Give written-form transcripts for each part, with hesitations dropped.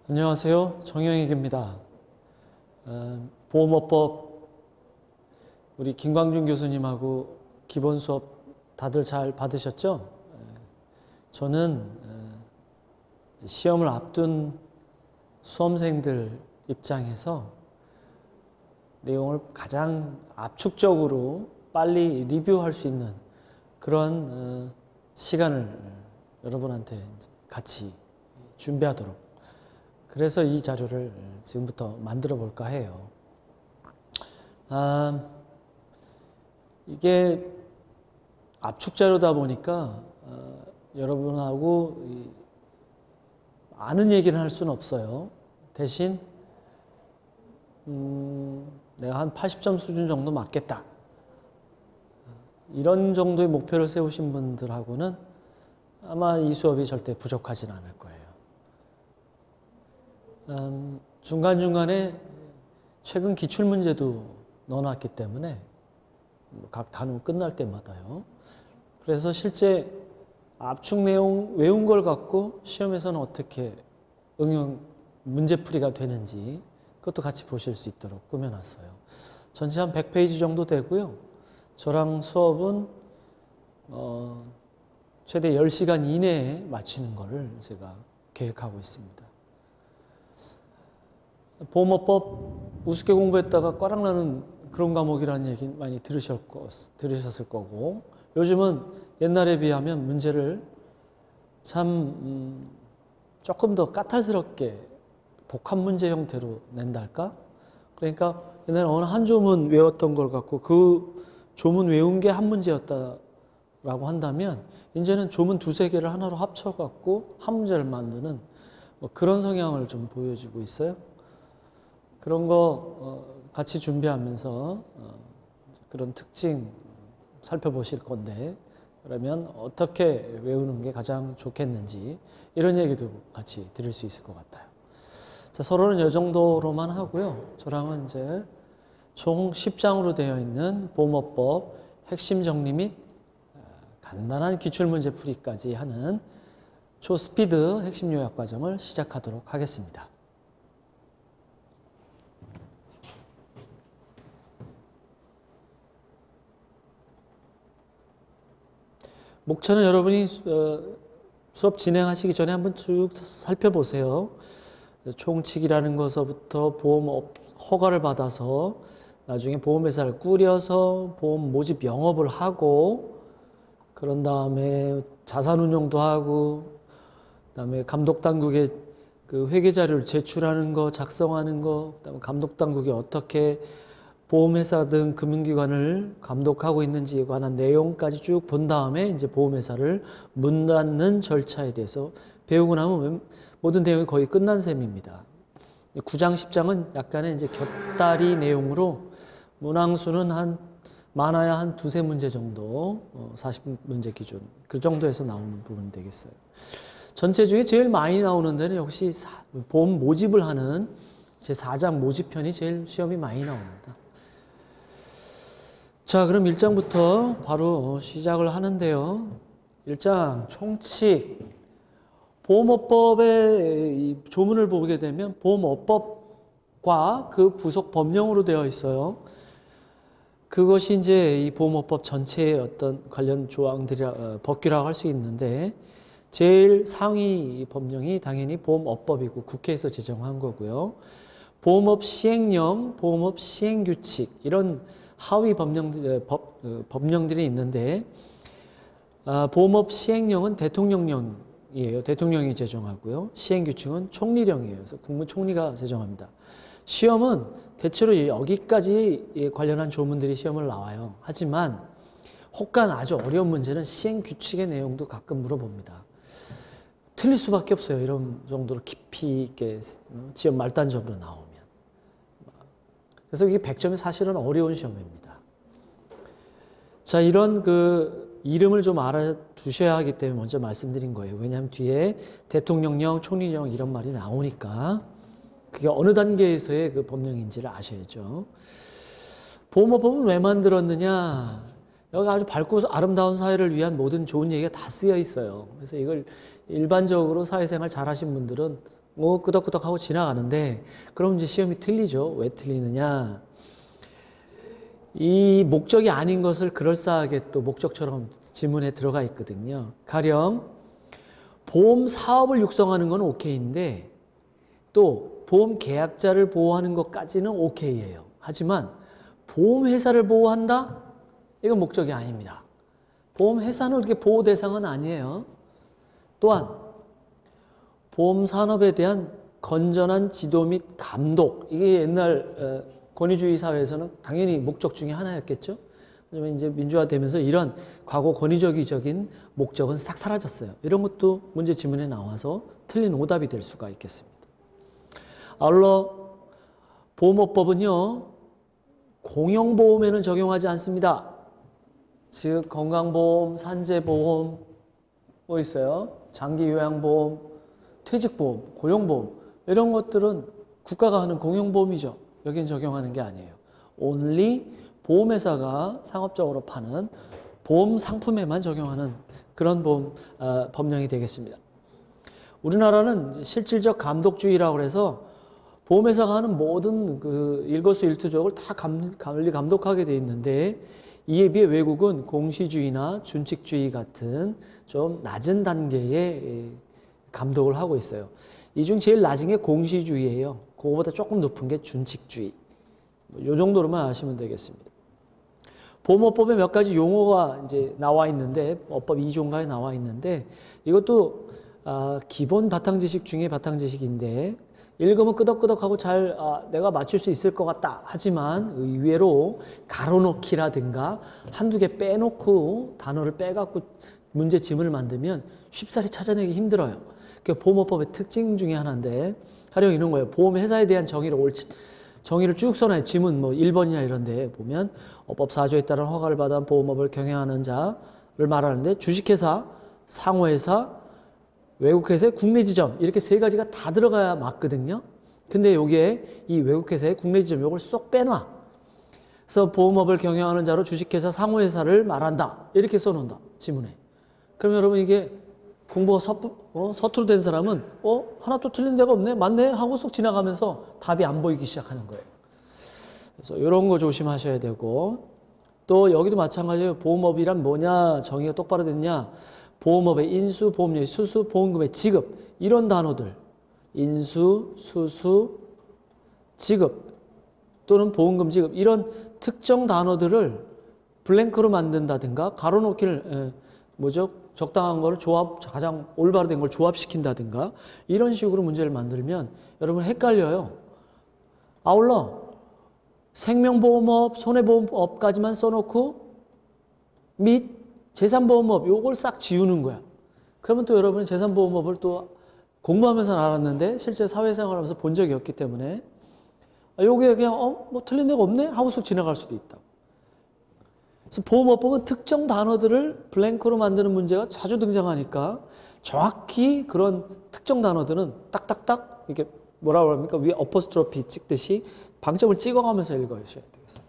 안녕하세요. 정영익입니다. 보험업법 우리 김광준 교수님하고 기본 수업 다들 잘 받으셨죠? 저는 시험을 앞둔 수험생들 입장에서 내용을 가장 압축적으로 빨리 리뷰할 수 있는 그런 시간을 여러분한테 같이 준비하도록, 그래서 이 자료를 지금부터 만들어 볼까 해요. 이게 압축 자료다 보니까 여러분하고 아는 얘기는 할 수는 없어요. 대신 내가 한 80점 수준 정도 맞겠다, 이런 정도의 목표를 세우신 분들하고는 아마 이 수업이 절대 부족하진 않을 거예요. 중간중간에 최근 기출문제도 넣어놨기 때문에 각 단원 끝날 때마다요. 그래서 실제 압축 내용 외운 걸 갖고 시험에서는 어떻게 응용 문제풀이가 되는지 그것도 같이 보실 수 있도록 꾸며놨어요. 전체 한 100페이지 정도 되고요. 저랑 수업은 최대 10시간 이내에 마치는 거를 제가 계획하고 있습니다. 보험업법 우습게 공부했다가 꽈락나는 그런 과목이라는 얘기 많이 들으셨을 거고, 요즘은 옛날에 비하면 문제를 참 조금 더 까탈스럽게 복합 문제 형태로 낸달까? 그러니까 옛날에 어느 한 조문 외웠던 걸 갖고 그 조문 외운 게 한 문제였다라고 한다면, 이제는 조문 두세 개를 하나로 합쳐갖고 한 문제를 만드는 그런 성향을 좀 보여주고 있어요. 그런 거 같이 준비하면서 그런 특징 살펴보실 건데, 그러면 어떻게 외우는 게 가장 좋겠는지 이런 얘기도 같이 드릴 수 있을 것 같아요. 자, 서로는 이 정도로만 하고요. 저랑은 이제 총 10장으로 되어 있는 보험업법 핵심 정리 및 간단한 기출문제 풀이까지 하는 초스피드 핵심 요약 과정을 시작하도록 하겠습니다. 목차는 여러분이 수업 진행하시기 전에 한번 쭉 살펴보세요. 총칙이라는 것서부터 보험 허가를 받아서 나중에 보험회사를 꾸려서 보험 모집 영업을 하고, 그런 다음에 자산운용도 하고, 그다음에 감독당국에 그 회계자료를 제출하는 거, 작성하는 거, 그다음에 감독당국이 어떻게 보험회사 등 금융기관을 감독하고 있는지에 관한 내용까지 쭉 본 다음에 이제 보험회사를 문 닫는 절차에 대해서 배우고 나면 모든 내용이 거의 끝난 셈입니다. 9장, 10장은 약간의 이제 곁다리 내용으로 문항수는 많아야 한 두세 문제 정도, 40문제 기준, 그 정도에서 나오는 부분 되겠어요. 전체 중에 제일 많이 나오는 데는 역시 보험 모집을 하는 제 4장 모집편이 제일 시험이 많이 나옵니다. 자, 그럼 1장부터 바로 시작을 하는데요. 1장 총칙. 보험업법의 조문을 보게 되면 보험업법과 그 부속 법령으로 되어 있어요. 그것이 이제 이 보험업법 전체의 어떤 관련 법규라고 할 수 있는데, 제일 상위 법령이 당연히 보험업법이고 국회에서 제정한 거고요. 보험업 시행령, 보험업 시행규칙, 이런 하위 법령들이 있는데, 보험업 시행령은 대통령령이에요. 대통령이 제정하고요. 시행규칙은 총리령이에요. 그래서 국무총리가 제정합니다. 시험은 대체로 여기까지 관련한 조문들이 시험을 나와요. 하지만 혹간 아주 어려운 문제는 시행규칙의 내용도 가끔 물어봅니다. 틀릴 수밖에 없어요. 이런 정도로 깊이 있게 시험 말단적으로 나오면. 그래서 이게 100점이 사실은 어려운 시험입니다. 자, 이런 그 이름을 좀 알아두셔야 하기 때문에 먼저 말씀드린 거예요. 왜냐하면 뒤에 대통령령, 총리령 이런 말이 나오니까 그게 어느 단계에서의 그 법령인지를 아셔야죠. 보험업법은 왜 만들었느냐? 여기 아주 밝고 아름다운 사회를 위한 모든 좋은 얘기가 다 쓰여 있어요. 그래서 이걸 일반적으로 사회생활 잘하신 분들은 뭐 끄덕끄덕하고 지나가는데 그럼 이제 시험이 틀리죠. 왜 틀리느냐? 이 목적이 아닌 것을 그럴싸하게 또 목적처럼 지문에 들어가 있거든요. 가령 보험 사업을 육성하는 건 오케이인데 또 보험 계약자를 보호하는 것까지는 오케이예요. 하지만 보험회사를 보호한다? 이건 목적이 아닙니다. 보험회사는 그렇게 보호 대상은 아니에요. 또한 보험산업에 대한 건전한 지도 및 감독, 이게 옛날 권위주의 사회에서는 당연히 목적 중에 하나였겠죠. 하지만 이제 민주화되면서 이런 과거 권위주의적인 목적은 싹 사라졌어요. 이런 것도 문제 지문에 나와서 틀린 오답이 될 수가 있겠습니다. 아울러 보험업법은요, 공영보험에는 적용하지 않습니다. 즉 건강보험, 산재보험 뭐 있어요? 장기요양보험, 퇴직보험, 고용보험 이런 것들은 국가가 하는 공영보험이죠. 여기는 적용하는 게 아니에요. only 보험회사가 상업적으로 파는 보험 상품에만 적용하는 그런 보험 법령이 되겠습니다. 우리나라는 실질적 감독주의라고 해서 보험회사가 하는 모든 그 일거수일투족을 다 관리 감독하게 돼 있는데 이에 비해 외국은 공시주의나 준칙주의 같은 좀 낮은 단계의 감독을 하고 있어요. 이 중 제일 낮은 게 공시주의예요. 그거보다 조금 높은 게 준칙주의. 이 정도로만 아시면 되겠습니다. 보험업법에 몇 가지 용어가 이제 나와 있는데 업법 2조인가에 나와 있는데 이것도 기본 바탕지식 중에 바탕지식인데 읽으면 끄덕끄덕하고 잘 내가 맞출 수 있을 것 같다. 하지만 의외로 가로놓기라든가 한두 개 빼놓고 단어를 빼갖고 문제 지문을 만들면 쉽사리 찾아내기 힘들어요. 그 보험업법의 특징 중에 하나인데 가령 이런 거예요. 보험회사에 대한 정의를 쭉 써놔요. 지문 뭐 1번이나 이런 데 보면 업법 4조에 따른 허가를 받아 보험업을 경영하는 자를 말하는데 주식회사, 상호회사, 외국회사의 국내지점 이렇게 세 가지가 다 들어가야 맞거든요. 근데 여기에 이 외국회사의 국내지점 이걸 쏙 빼놔. 그래서 보험업을 경영하는 자로 주식회사, 상호회사를 말한다. 이렇게 써놓는다. 지문에. 그럼 여러분 이게 공부가 서투로 된 사람은 하나도 틀린 데가 없네? 맞네? 하고 쏙 지나가면서 답이 안 보이기 시작하는 거예요. 그래서 이런 거 조심하셔야 되고 또 여기도 마찬가지예요. 보험업이란 뭐냐? 정의가 똑바로 됐냐? 보험업의 인수, 보험료의 수수, 보험금의 지급 이런 단어들 인수, 수수, 지급 또는 보험금 지급 이런 특정 단어들을 블랭크로 만든다든가 가로놓기를 적당한 걸 가장 올바로 된 걸 조합시킨다든가 이런 식으로 문제를 만들면 여러분 헷갈려요. 아울러 생명보험업, 손해보험업까지만 써놓고 및 재산보험업 요걸 싹 지우는 거야. 그러면 또 여러분은 재산보험업을 또 공부하면서 알았는데 실제 사회생활하면서 본 적이 없기 때문에 요게 그냥 뭐 틀린 데가 없네? 하고 쑥 지나갈 수도 있다. 그래서 보험업법은 특정 단어들을 블랭크로 만드는 문제가 자주 등장하니까 정확히 그런 특정 단어들은 딱딱딱 이렇게 뭐라고 합니까? 위에 어퍼스트로피 찍듯이 방점을 찍어가면서 읽어주셔야 되겠어요.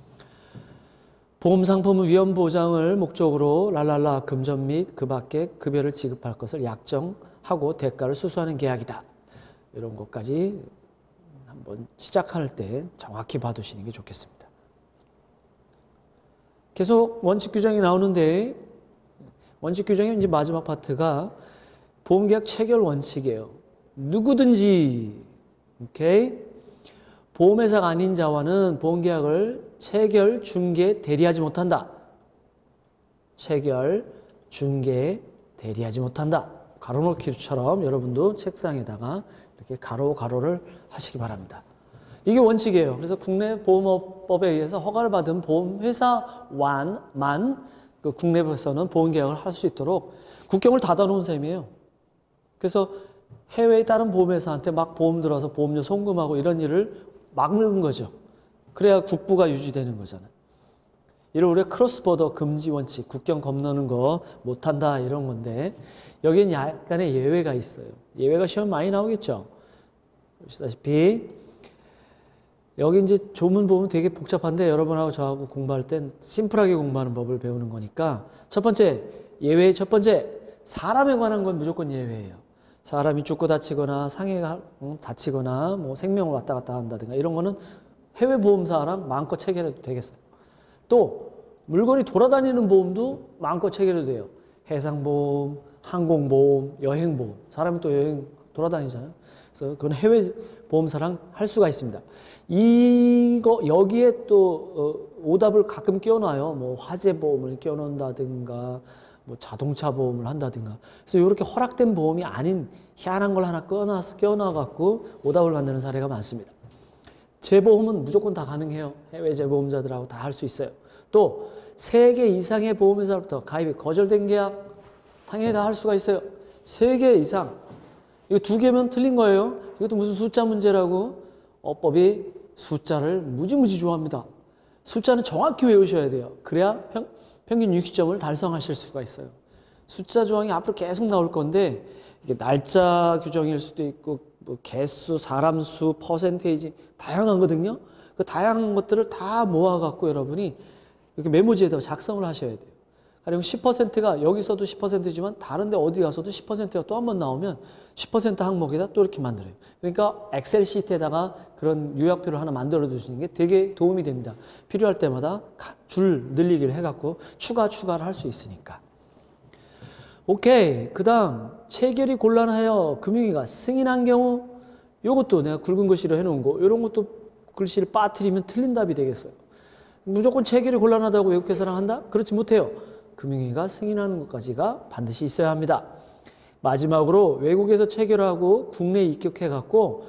보험상품은 위험보장을 목적으로 랄랄라 금전 및 그 밖에 급여를 지급할 것을 약정하고 대가를 수수하는 계약이다. 이런 것까지 한번 시작할 때 정확히 봐두시는 게 좋겠습니다. 계속 원칙 규정이 나오는데 원칙 규정의 이제 마지막 파트가 보험계약 체결 원칙이에요. 누구든지 보험회사가 아닌 자와는 보험계약을 체결, 중개, 대리하지 못한다. 체결, 중개, 대리하지 못한다. 가로놓기처럼 여러분도 책상에다가 이렇게 가로를 하시기 바랍니다. 이게 원칙이에요. 그래서 국내 보험업법에 의해서 허가를 받은 보험회사만 그 국내에서는 보험계약을 할 수 있도록 국경을 닫아놓은 셈이에요. 그래서 해외의 다른 보험회사한테 막 보험 들어서 보험료 송금하고 이런 일을 막는 거죠. 그래야 국부가 유지되는 거잖아요. 이를 우리가 크로스보더 금지 원칙, 국경 건너는 거 못한다 이런 건데 여기는 약간의 예외가 있어요. 예외가 시험 많이 나오겠죠. 보시다시피 여기 이제 조문 보면 되게 복잡한데 여러분하고 저하고 공부할 땐 심플하게 공부하는 법을 배우는 거니까 첫 번째 예외의 첫 번째 사람에 관한 건 무조건 예외예요. 사람이 죽고 다치거나 상해가 다치거나 뭐 생명을 왔다 갔다 한다든가 이런 거는 해외 보험사랑 마음껏 체결해도 되겠어요. 또 물건이 돌아다니는 보험도 마음껏 체결해도 돼요. 해상보험, 항공보험, 여행보험. 사람이 또 여행 돌아다니잖아요. 그래서 그건 해외 보험사랑 할 수가 있습니다. 이거 여기에 또 오답을 가끔 끼워놔요. 뭐 화재보험을 끼워놓는다든가 뭐 자동차 보험을 한다든가. 그래서 이렇게 허락된 보험이 아닌 희한한 걸 하나 끼워놔갖고 오답을 만드는 사례가 많습니다. 재보험은 무조건 다 가능해요. 해외 재보험자들하고 다 할 수 있어요. 또 3개 이상의 보험회사로부터 가입이 거절된 계약 당연히 다 할 수가 있어요. 3개 이상. 이거 2개면 틀린 거예요. 이것도 무슨 숫자 문제라고. 어법이 숫자를 무지무지 좋아합니다. 숫자는 정확히 외우셔야 돼요. 그래야 평균 60점을 달성하실 수가 있어요. 숫자 조항이 앞으로 계속 나올 건데 이게 날짜 규정일 수도 있고 뭐 개수, 사람 수, 퍼센테이지 다양하거든요. 그 다양한 것들을 다 모아갖고 여러분이 이렇게 메모지에다 작성을 하셔야 돼요. 가령 10%가 여기서도 10%지만 다른 데 어디 가서도 10%가 또 한 번 나오면 10% 항목에다 또 이렇게 만들어요. 그러니까 엑셀 시트에다가 그런 요약표를 하나 만들어 두시는 게 되게 도움이 됩니다. 필요할 때마다 줄 늘리기를 해갖고 추가를 할 수 있으니까. 오케이. 그 다음 체결이 곤란하여 금융위가 승인한 경우 요것도 내가 굵은 글씨로 해놓은 거 이런 것도 글씨를 빠뜨리면 틀린 답이 되겠어요. 무조건 체결이 곤란하다고 외국회사랑 한다? 그렇지 못해요. 금융위가 승인하는 것까지가 반드시 있어야 합니다. 마지막으로 외국에서 체결하고 국내에 입국해갖고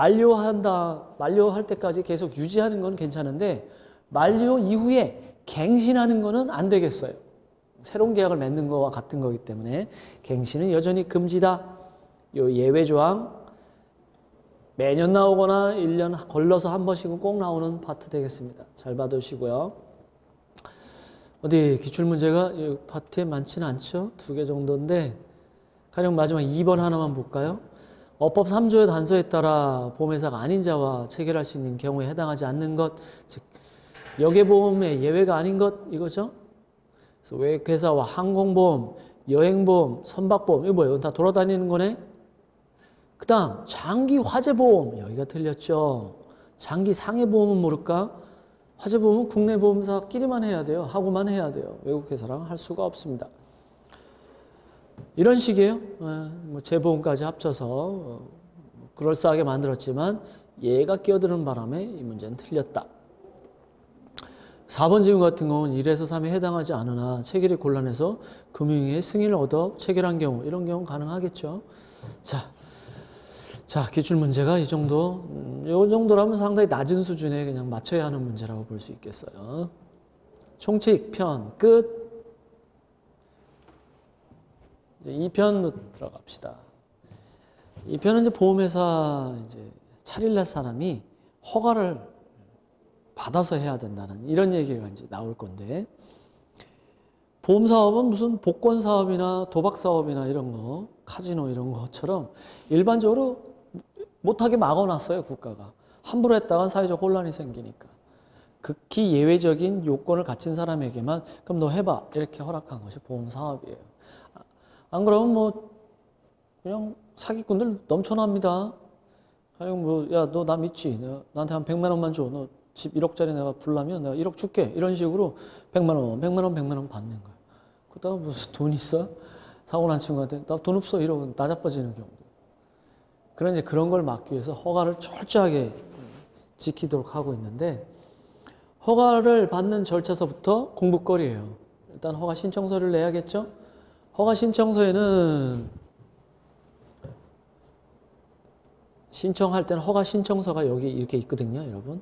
만료할 때까지 계속 유지하는 건 괜찮은데 만료 이후에 갱신하는 거는 안 되겠어요. 새로운 계약을 맺는 거와 같은 거기 때문에 갱신은 여전히 금지다. 요 예외 조항 매년 나오거나 1년 걸러서 한 번씩은 꼭 나오는 파트 되겠습니다. 잘 봐두시고요. 어디 기출문제가 이 파트에 많지는 않죠. 2개 정도인데 가령 마지막 2번 하나만 볼까요? 어법 3조의 단서에 따라 보험회사가 아닌 자와 체결할 수 있는 경우에 해당하지 않는 것, 즉 여객보험의 예외가 아닌 것 이거죠. 그래서 외국회사와 항공보험, 여행보험, 선박보험 이거 뭐예요? 이건 다 돌아다니는 거네. 그 다음 장기 화재보험 여기가 틀렸죠. 장기 상해보험은 모를까? 화재보험은 국내 보험사끼리만 해야 돼요. 하고만 해야 돼요. 외국회사랑 할 수가 없습니다. 이런 식이에요. 뭐 재보험까지 합쳐서 그럴싸하게 만들었지만 얘가 끼어드는 바람에 이 문제는 틀렸다. 4번 질문 같은 경우는 1에서 3에 해당하지 않으나 체결이 곤란해서 금융위의 승인을 얻어 체결한 경우 이런 경우 가능하겠죠. 자, 기출문제가 이 정도라면 상당히 낮은 수준에 그냥 맞춰야 하는 문제라고 볼 수 있겠어요. 총칙 편 끝. 이제 2편으로 들어갑시다. 2편은 이제 보험회사 차릴날 사람이 허가를 받아서 해야 된다는 이런 얘기가 이제 나올 건데 보험사업은 무슨 복권사업이나 도박사업이나 이런 거, 카지노 이런 것처럼 일반적으로 못하게 막아놨어요, 국가가. 함부로 했다가 사회적 혼란이 생기니까. 극히 예외적인 요건을 갖춘 사람에게만 그럼 너 해봐 이렇게 허락한 것이 보험사업이에요. 안 그러면 뭐 그냥 사기꾼들 넘쳐납니다. 그냥 뭐 야 너 나 믿지? 내가 나한테 한 100만 원만 줘. 너 집 1억짜리 내가 불라면 내가 1억 줄게. 이런 식으로 100만 원 받는 거야. 그러다가 무슨 돈 있어? 사고 난 친구한테 나 돈 없어 이러고 나자빠지는 경우도. 그런 걸 막기 위해서 허가를 철저하게 지키도록 하고 있는데 허가를 받는 절차서부터 공부거리예요. 일단 허가 신청서를 내야겠죠? 허가 신청서에는 신청할 때는 허가 신청서가 여기 이렇게 있거든요, 여러분.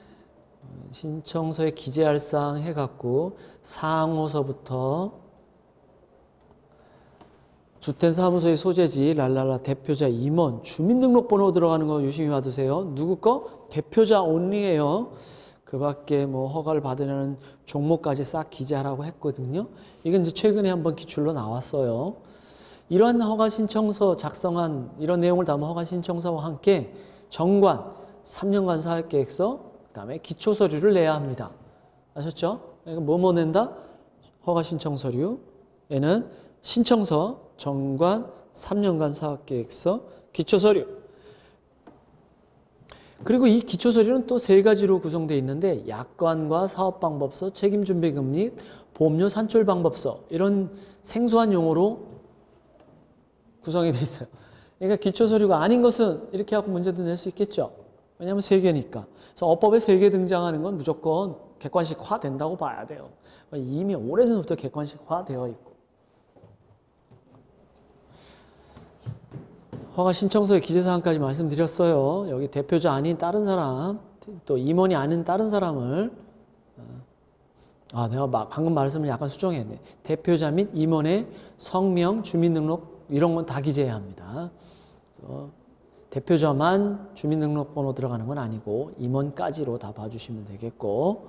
신청서에 기재할 사항 해갖고 상호서부터 주택사무소의 소재지 랄랄라 대표자 임원 주민등록번호 들어가는 거 유심히 봐두세요. 누구 거? 대표자 온리예요. 그 밖에 뭐 허가를 받으려는 종목까지 싹 기재하라고 했거든요. 이건 이제 최근에 한번 기출로 나왔어요. 이러한 허가 신청서 작성한 이런 내용을 담은 허가 신청서와 함께 정관, 3년간 사업계획서, 그 다음에 기초서류를 내야 합니다. 아셨죠? 그러니까 뭐 낸다? 허가 신청 서류에는 신청서, 정관, 3년간 사업계획서, 기초서류. 그리고 이 기초서류는 또 세 가지로 구성되어 있는데 약관과 사업방법서, 책임준비금 및 보험료 산출방법서 이런 생소한 용어로 구성이 되어 있어요. 그러니까 기초서류가 아닌 것은 이렇게 하고 문제도 낼 수 있겠죠. 왜냐하면 세 개니까. 그래서 어법에 세 개 등장하는 건 무조건 객관식화 된다고 봐야 돼요. 이미 오래전부터 객관식화 되어 있고. 허가 신청서의 기재사항까지 말씀드렸어요. 여기 대표자 아닌 다른 사람, 또 임원이 아닌 다른 사람을 내가 방금 말씀을 약간 수정했네. 대표자 및 임원의 성명, 주민등록 이런 건 다 기재해야 합니다. 그래서 대표자만 주민등록번호 들어가는 건 아니고 임원까지로 다 봐주시면 되겠고,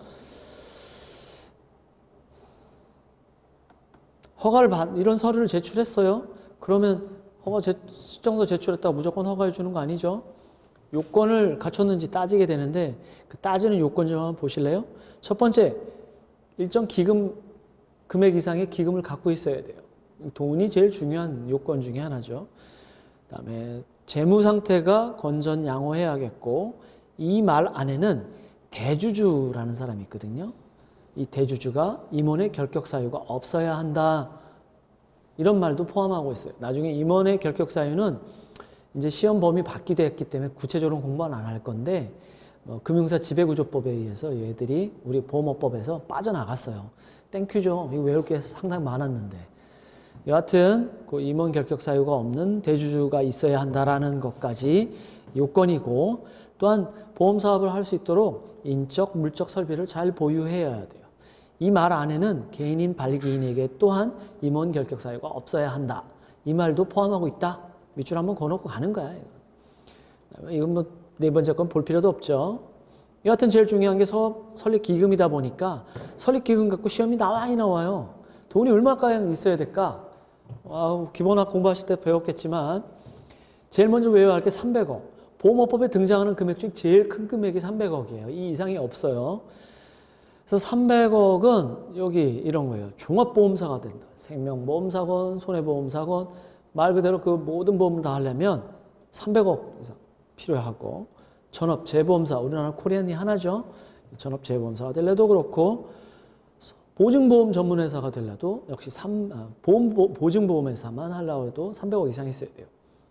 이런 서류를 제출했어요. 그러면 신청서 제출했다고 무조건 허가해 주는 거 아니죠? 요건을 갖췄는지 따지게 되는데 그 따지는 요건 좀 한번 보실래요? 첫 번째, 일정 금액 이상의 기금을 갖고 있어야 돼요. 돈이 제일 중요한 요건 중에 하나죠. 그다음에 재무 상태가 건전 양호해야겠고, 이 말 안에는 대주주라는 사람이 있거든요. 이 대주주가 임원의 결격 사유가 없어야 한다. 이런 말도 포함하고 있어요. 나중에 임원의 결격 사유는 이제 시험 범위 바뀌됐기 때문에 구체적으로 공부는 안 할 건데, 금융사 지배구조법에 의해서 얘들이 우리 보험업법에서 빠져나갔어요. 땡큐죠. 이거 외울 게 상당히 많았는데. 여하튼 그 임원 결격 사유가 없는 대주주가 있어야 한다라는 것까지 요건이고, 또한 보험 사업을 할 수 있도록 인적, 물적 설비를 잘 보유해야 돼요. 이 말 안에는 개인인 발기인에게 또한 임원 결격 사유가 없어야 한다. 이 말도 포함하고 있다. 밑줄 한번 그어놓고 가는 거야. 이건 뭐 네 번째 건 볼 필요도 없죠. 여하튼 제일 중요한 게 설립기금이다 보니까 설립기금 갖고 시험이 많이 나와요. 돈이 얼마까지 있어야 될까? 기본학 공부하실 때 배웠겠지만 제일 먼저 외워야 할 게 300억. 보험업법에 등장하는 금액 중 제일 큰 금액이 300억이에요. 이 이상이 없어요. 그래서 300억은 여기 이런 거예요. 종합보험사가 된다. 생명보험사건, 손해보험사건, 말 그대로 그 모든 보험을 다 하려면 300억 이상 필요하고, 전업재보험사, 우리나라 코리안이 하나죠. 전업재보험사가 되려도 그렇고, 보증보험 전문회사가 되려도 역시 보증보험회사만 하려고 해도 300억 이상 있어야 돼요.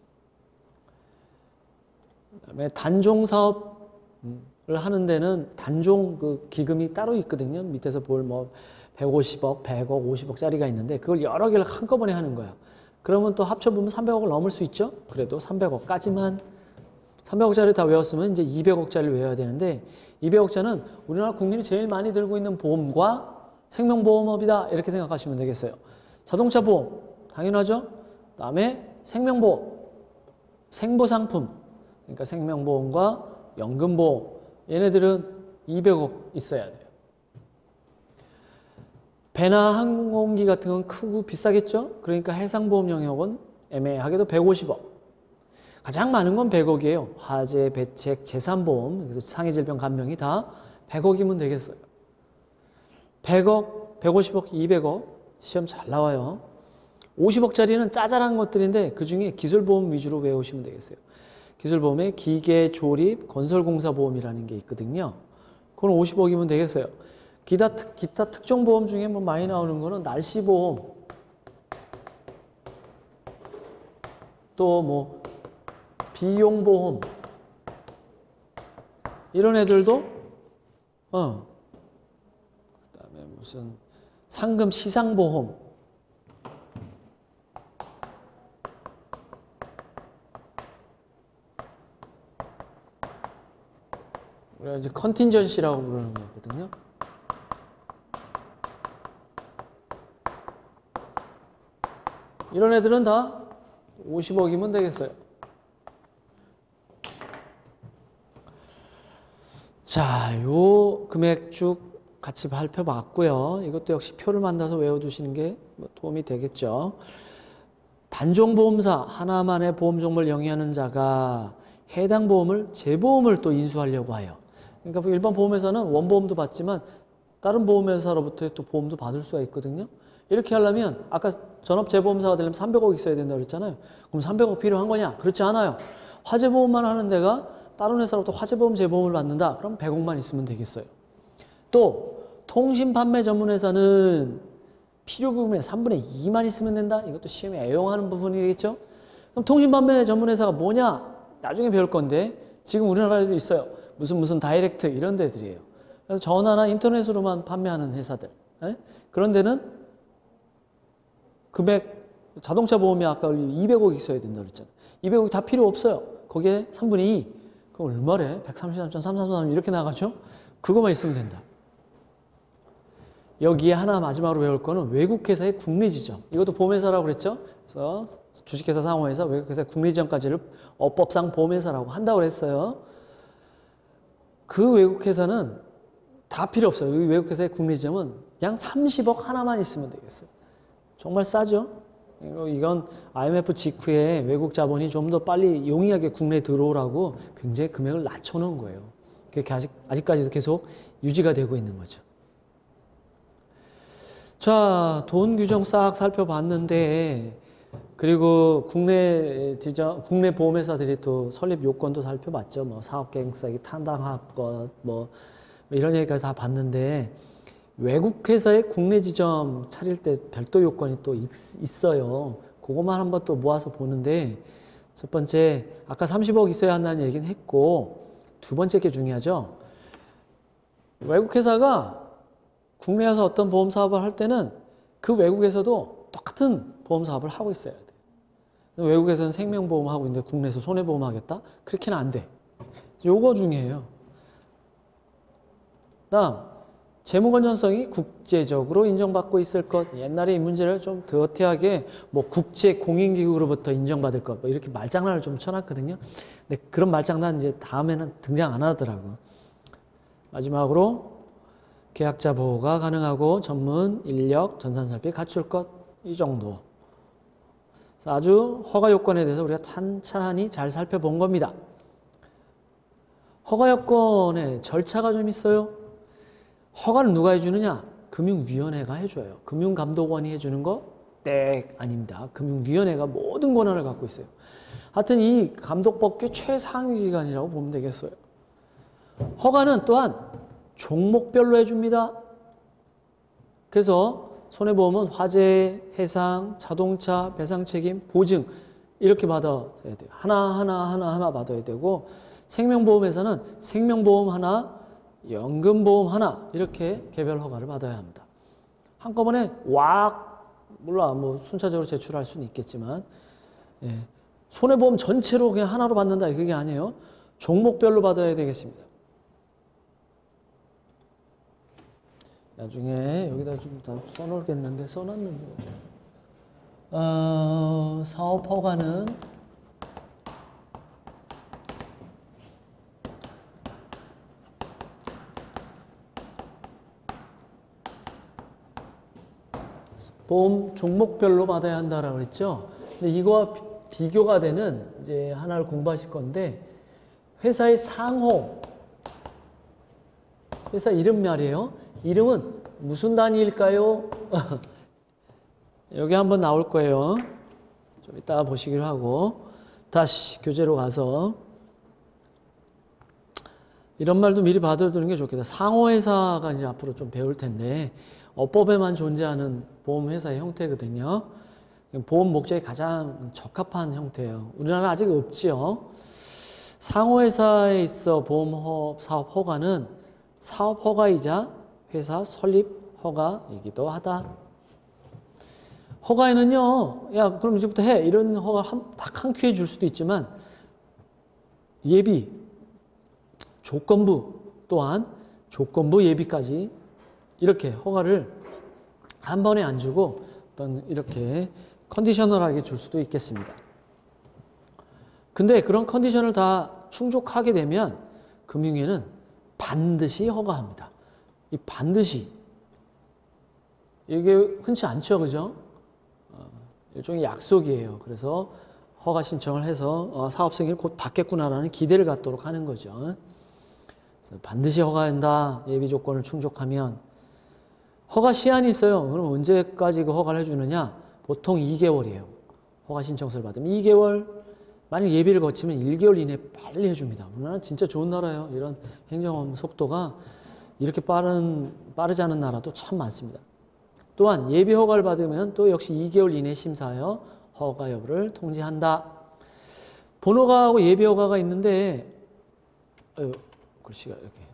그다음에 단종사업을 하는 데는 단종 그 기금이 따로 있거든요. 밑에서 볼 150억, 100억, 50억짜리가 있는데 그걸 여러 개를 한꺼번에 하는 거야. 그러면 또 합쳐보면 300억을 넘을 수 있죠. 그래도 300억까지만, 300억짜리 다 외웠으면 이제 200억짜리를 외워야 되는데, 200억짜리는 우리나라 국민이 제일 많이 들고 있는 보험과 생명보험업이다. 이렇게 생각하시면 되겠어요. 자동차 보험, 당연하죠. 그다음에 생명보험, 생보상품, 그러니까 생명보험과 연금보험, 얘네들은 200억 있어야 돼요. 배나 항공기 같은 건 크고 비싸겠죠? 그러니까 해상보험 영역은 애매하게도 150억. 가장 많은 건 100억이에요. 화재, 배책, 재산보험, 그래서 상해질병 감명이 다 100억이면 되겠어요. 100억, 150억, 200억 시험 잘 나와요. 50억짜리는 짜잘한 것들인데 그중에 기술보험 위주로 외우시면 되겠어요. 기술보험에 기계, 조립, 건설공사보험이라는 게 있거든요. 그건 50억이면 되겠어요. 기타 특종보험 중에 뭐 많이 나오는 거는 날씨보험, 또 뭐 비용보험, 이런 애들도 그다음에 무슨 상금 시상보험, 우리가 이제 컨틴전시라고 부르는 거거든요. 이런 애들은 다 50억이면 되겠어요. 자, 요 금액 쭉 같이 살펴봤고요. 이것도 역시 표를 만들어서 외워두시는 게 도움이 되겠죠. 단종보험사 하나만의 보험종목을 영위하는 자가 해당 보험을 재보험을 또 인수하려고 해요. 그러니까 일반 보험회사는 원보험도 받지만 다른 보험회사로부터 또 보험도 받을 수가 있거든요. 이렇게 하려면 아까 전업재보험사가 되려면 300억 있어야 된다고 그랬잖아요. 그럼 300억 필요한 거냐? 그렇지 않아요. 화재보험만 하는 데가 다른 회사로부터 화재보험 재보험을 받는다. 그럼 100억만 있으면 되겠어요. 또 통신판매 전문회사는 필요부분의 3분의 2만 있으면 된다. 이것도 시험에 애용하는 부분이 되겠죠. 그럼 통신판매 전문회사가 뭐냐? 나중에 배울 건데 지금 우리나라에도 있어요. 무슨 다이렉트 이런 데들이에요. 그래서 전화나 인터넷으로만 판매하는 회사들. 에? 그런 데는 금액, 자동차 보험이 아까 200억 있어야 된다 그랬잖아요. 200억이 다 필요 없어요. 거기에 3분의 2. 그럼 얼마래? 133.333 이렇게 나가죠? 그거만 있으면 된다. 여기에 하나 마지막으로 배울 거는 외국회사의 국내지점. 이것도 보험회사라고 그랬죠? 그래서 주식회사, 상호회사, 외국회사의 국내지점까지를 업법상 보험회사라고 한다고 그랬어요. 그 외국회사는 다 필요 없어요. 이 외국회사의 국내지점은 그냥 30억 하나만 있으면 되겠어요. 정말 싸죠? 이건 IMF 직후에 외국 자본이 좀 더 빨리 용이하게 국내에 들어오라고 굉장히 금액을 낮춰놓은 거예요. 그게 아직까지도 계속 유지가 되고 있는 거죠. 자, 돈 규정 싹 살펴봤는데, 그리고 국내 보험회사들이 또 설립 요건도 살펴봤죠. 뭐 사업계획서기 탄당할 것, 뭐 이런 얘기까지 다 봤는데, 외국 회사의 국내 지점 차릴 때 별도 요건이 또 있어요. 그것만 한번 또 모아서 보는데, 첫 번째, 아까 30억 있어야 한다는 얘기는 했고, 두 번째 게 중요하죠. 외국 회사가 국내에서 어떤 보험 사업을 할 때는 그 외국에서도 똑같은 보험 사업을 하고 있어야 돼. 외국에서는 생명보험 하고 있는데 국내에서 손해보험 하겠다? 그렇게는 안 돼. 요거 중요해요. 다음, 재무건전성이 국제적으로 인정받고 있을 것. 옛날에 이 문제를 좀 더티하게 뭐 국제공인기구로부터 인정받을 것, 뭐 이렇게 말장난을 좀 쳐놨거든요. 근데 그런 말장난 이제 다음에는 등장 안 하더라고. 마지막으로 계약자 보호가 가능하고 전문 인력, 전산설비 갖출 것. 이 정도. 아주 허가 요건에 대해서 우리가 찬찬히 잘 살펴본 겁니다. 허가 요건에 절차가 좀 있어요. 허가를 누가 해주느냐? 금융위원회가 해줘요. 금융감독원이 해주는 거? 아닙니다. 금융위원회가 모든 권한을 갖고 있어요. 하여튼 이 감독법규 최상위 기관이라고 보면 되겠어요. 허가는 또한 종목별로 해줍니다. 그래서 손해보험은 화재, 해상, 자동차, 배상책임, 보증 이렇게 받아야 돼요. 하나 받아야 되고, 생명보험에서는 생명보험 하나, 연금보험 하나 이렇게 개별 허가를 받아야 합니다. 한꺼번에 물론 뭐 순차적으로 제출할 수는 있겠지만, 예, 손해보험 전체로 그냥 하나로 받는다 그게 아니에요. 종목별로 받아야 되겠습니다. 나중에 여기다 좀 써놓겠는데 써놨는데 사업 허가는 보험 종목별로 받아야 한다라고 했죠. 근데 이거와 비교가 되는 이제 하나를 공부하실 건데, 회사의 상호, 회사 이름 말이에요. 이름은 무슨 단위일까요? 여기 한번 나올 거예요. 좀 이따가 보시기로 하고, 다시 교재로 가서 이런 말도 미리 받아두는 게 좋겠다. 상호회사가 이제 앞으로 좀 배울 텐데, 업법에만 존재하는 보험회사의 형태거든요. 보험 목적에 가장 적합한 형태예요. 우리나라 아직 없지요. 상호회사에 있어 보험 사업 허가는 사업 허가이자 회사 설립 허가이기도 하다. 허가에는요, 야, 그럼 이제부터 해. 이런 허가 딱 한 큐에 줄 수도 있지만, 예비, 조건부 또한 조건부 예비까지 이렇게 허가를 한 번에 안 주고 어떤 이렇게 컨디셔널하게 줄 수도 있겠습니다. 근데 그런 컨디션을 다 충족하게 되면 금융위는 반드시 허가합니다. 이 반드시 이게 흔치 않죠, 그죠? 일종의 약속이에요. 그래서 허가 신청을 해서 사업 승인을 곧 받겠구나라는 기대를 갖도록 하는 거죠. 그래서 반드시 허가한다. 예비 조건을 충족하면. 허가 시한이 있어요. 그럼 언제까지 그 허가를 해주느냐? 보통 2개월이에요. 허가 신청서를 받으면 2개월, 만약 예비를 거치면 1개월 이내에 빨리 해줍니다. 우리나라는 진짜 좋은 나라예요. 이런 행정 속도가 이렇게 빠르지 않은 나라도 참 많습니다. 또한 예비 허가를 받으면 또 역시 2개월 이내 심사하여 허가 여부를 통지한다. 본허가하고 예비 허가가 있는데, 글씨가 이렇게.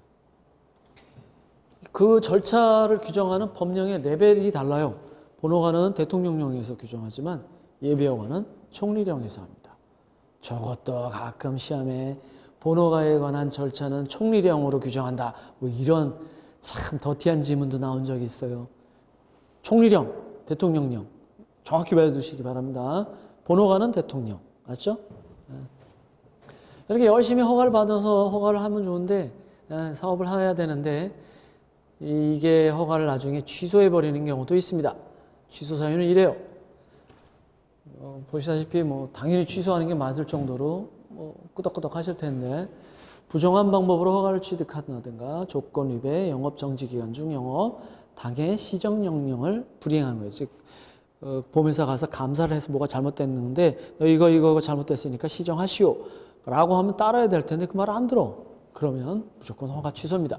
그 절차를 규정하는 법령의 레벨이 달라요. 본허가는 대통령령에서 규정하지만 예비 허가는 총리령에서 합니다. 저것도 가끔 시험에 본허가에 관한 절차는 총리령으로 규정한다. 뭐 이런 참 더티한 지문도 나온 적이 있어요. 총리령, 대통령령. 정확히 배워두시기 바랍니다. 본허가는 대통령. 맞죠? 이렇게 열심히 허가를 받아서 허가를 하면 좋은데 사업을 해야 되는데 이게 허가를 나중에 취소해버리는 경우도 있습니다. 취소 사유는 이래요. 보시다시피 뭐 당연히 취소하는 게 맞을 정도로 뭐 끄덕끄덕 하실 텐데 부정한 방법으로 허가를 취득한다든가 조건 위배, 영업 정지 기간 중 영업, 당해 시정명령을 불이행하는 거예요. 즉 보험회사 가서 감사를 해서 뭐가 잘못됐는데 너 이거 잘못됐으니까 시정하시오 라고 하면 따라야 될 텐데 그 말 안 들어. 그러면 무조건 허가 취소입니다.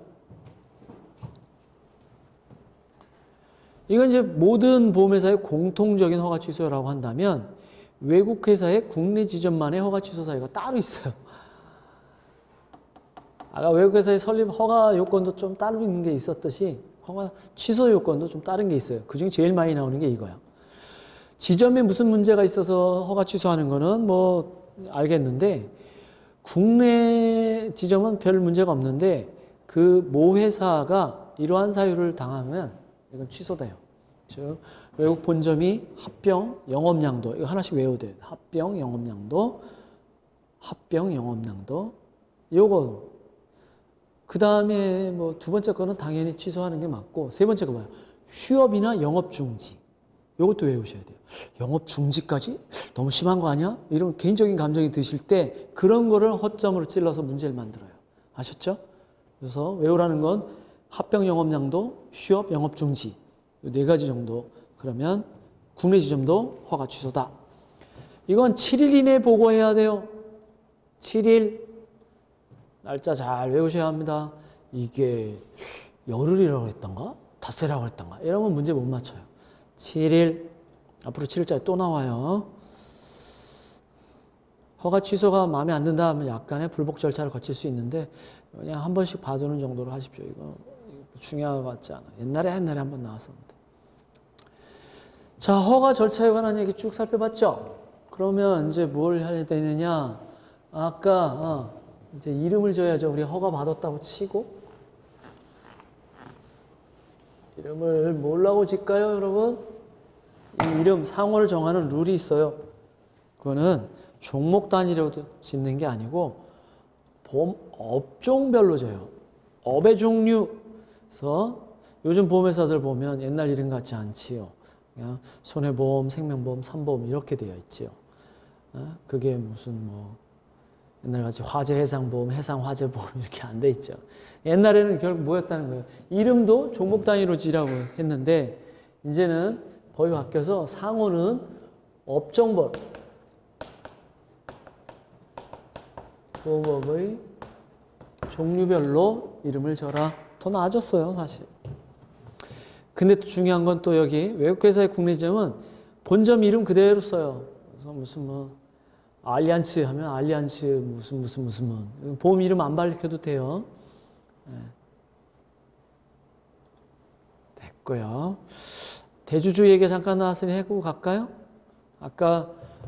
이건 이제 모든 보험회사의 공통적인 허가 취소라고 한다면 외국 회사의 국내 지점만의 허가 취소 사유가 따로 있어요. 아까 외국 회사의 설립 허가 요건도 좀 따로 있는 게 있었듯이 허가 취소 요건도 좀 다른 게 있어요. 그중에 제일 많이 나오는 게 이거야. 지점에 무슨 문제가 있어서 허가 취소하는 거는 뭐 알겠는데 국내 지점은 별 문제가 없는데 그 모 회사가 이러한 사유를 당하면 이건 취소돼요. 즉 외국 본점이 합병, 영업량도 이거 하나씩 외워야 돼요. 합병, 영업량도, 합병, 영업량도 요거 그 다음에 뭐 두 번째 거는 당연히 취소하는 게 맞고 세 번째 거 뭐예요? 휴업이나 영업 중지 요것도 외우셔야 돼요. 영업 중지까지? 너무 심한 거 아니야? 이런 개인적인 감정이 드실 때 그런 거를 허점으로 찔러서 문제를 만들어요. 아셨죠? 그래서 외우라는 건 합병 영업량도, 휴업 영업 중지 네 가지 정도. 그러면 국내 지점도 허가 취소다. 이건 7일 이내에 보고해야 돼요. 7일. 날짜 잘 외우셔야 합니다. 이게 열흘이라고 했던가? 닷새라고 했던가? 이러면 문제 못 맞춰요. 7일. 앞으로 7일짜리 또 나와요. 허가 취소가 마음에 안 든다 하면 약간의 불복 절차를 거칠 수 있는데 그냥 한 번씩 봐주는 정도로 하십시오. 이거 중요한 것 같지 않아. 옛날에 한번 나왔었는데. 자, 허가 절차에 관한 얘기 쭉 살펴봤죠? 그러면 이제 뭘 해야 되느냐? 아까 이제 이름을 줘야죠. 우리 허가 받았다고 치고 이름을 뭐라고 짓까요, 여러분? 이 이름 상호를 정하는 룰이 있어요. 그거는 종목 단위로 짓는 게 아니고 보험 업종별로 져요. 업의 종류. 그래서 요즘 보험회사들 보면 옛날 이름 같지 않지요. 그냥 손해보험, 생명보험, 삼보험 이렇게 되어 있지요. 그게 무슨 뭐 옛날같이 화재해상보험, 해상화재보험 이렇게 안 돼 있죠. 옛날에는 결국 뭐였다는 거예요? 이름도 종목 단위로 지라고 했는데 이제는 법이 바뀌어서 상호는 업종별 보험업의 종류별로 이름을 져라. 더 나아졌어요, 사실. 근데 또 중요한 건 또 여기 외국회사의 국내 지점은 본점 이름 그대로 써요. 그래서 무슨 뭐 알리안츠 하면 알리안츠 무슨 보험 이름 안 밝혀도 돼요. 네. 됐고요. 대주주 얘기 잠깐 나왔으니 해고 갈까요? 아까